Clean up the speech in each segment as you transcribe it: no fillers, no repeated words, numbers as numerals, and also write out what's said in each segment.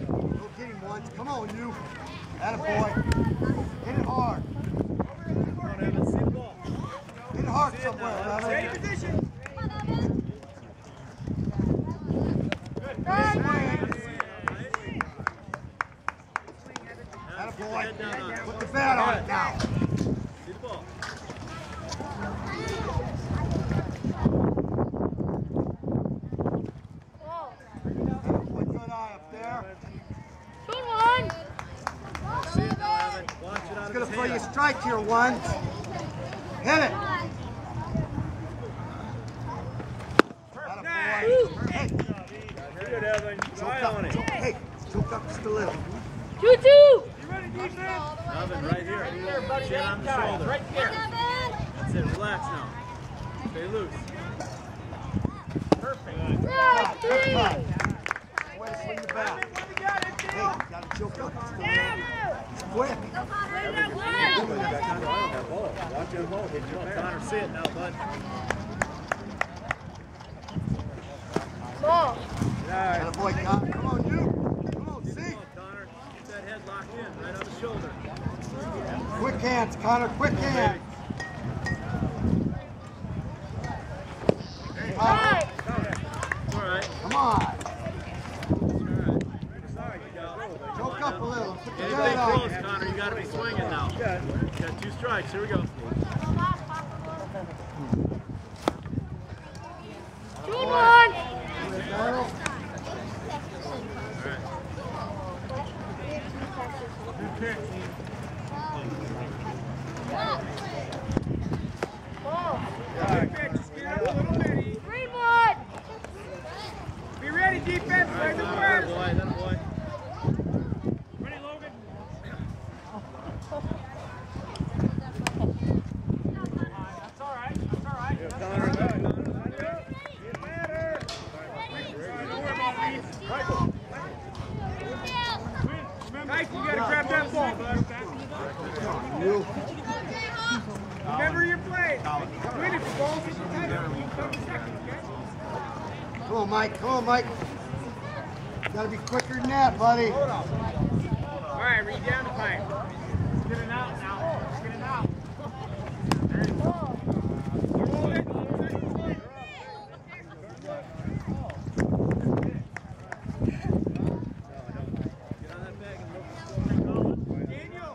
Go get him once. Come on, you. Attaboy. Hit it hard. Hit it hard somewhere, Evan. Stay in position. Attaboy. Put the bat on it now. See the ball. Attaboy, good eye up there. Good one. See it now, Evan. Watch it out He's of going his to throw you a hand. strike here once. Hit it. Attaboy. Hey, Good, Evan. Try on it. hey, choke up just a little. 2-2. Evan, right here. Chin on the shoulder. Right there. That's it. Relax now. Stay loose. Perfect. Right, Good 3. cut. Way to swing the bat. Hey, you got to choke up just a little. Quick. Watch him hold. Hit your Connor, see it now, bud. Ball. Attaboy, Connor. Come on, you. Come on, see. Come on, Connor. Get that head locked in, right on the shoulder. Quick hands, Connor. Quick hands. Right. It's all right. Come on. It's all right. Choke up a little. Put the Anything bat close, on. Connor. You got to be swinging now. You got 2 strikes. Here we go. 2-1. Ball. Just get up a little bitty. 3-1. Be ready, defense. Play the That first. boy, that boy. Ready, Logan? That's all right. That's all right. That's all Connor, right. Connor. Get better. Don't worry about me. Mike, you gotta grab that ball, bud. You. Remember your play. Win if the ball's in your tight. You can come second, okay? Come on, Mike. Come on, Mike. Got to be quicker than that, buddy. All right, read down the pipe. Get it out now. Get it out. There you go. Hold it. Hold it. Hold it. Get on that bag and look. Daniel.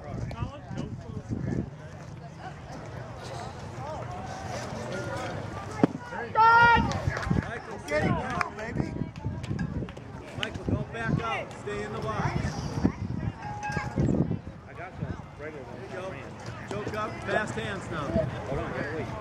Michael, Get it now, baby. Michael, don't back out. Stay in the box. I got some regular ones. There you go. Choke up. Fast hands now. Hold on, gotta wait.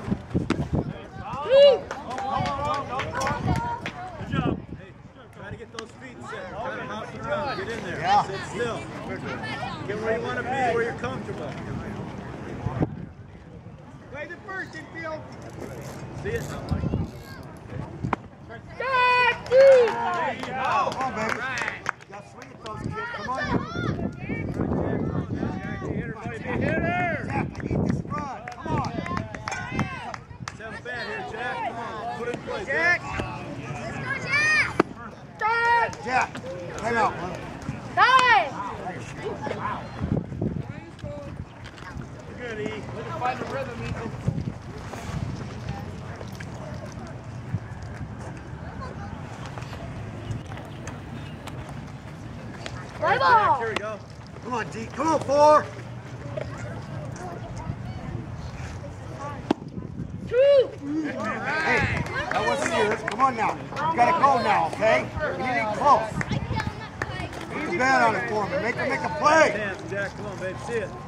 Good job. Hey, try to get those feet set. Kind of hop around. Get in there. Yeah. Sit still. Get where you want to be, where you're comfortable. Play the first infield. See it now, Michael. There you go. Come on, baby. Right. You got to swing at those kids. Come on, you. Jack, hitter. Jack, I need this run. Come on. Let's have a bat here, Jack. Come on. Put it in play, Jack. Jack. Jack, time out. Huh? 9. Good, E. Way to find the rhythm, Ethan. Play Jack, ball. here we go. Come on, D. Come on, 4. 2. Hey, that wasn't yours. Come on now. You got to go now, okay? We need it close. Put the bat on it for me. Make him make a play. Hands, Jack. Come on, babe. See it.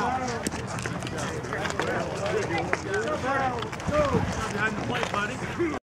Behind the plate, buddy.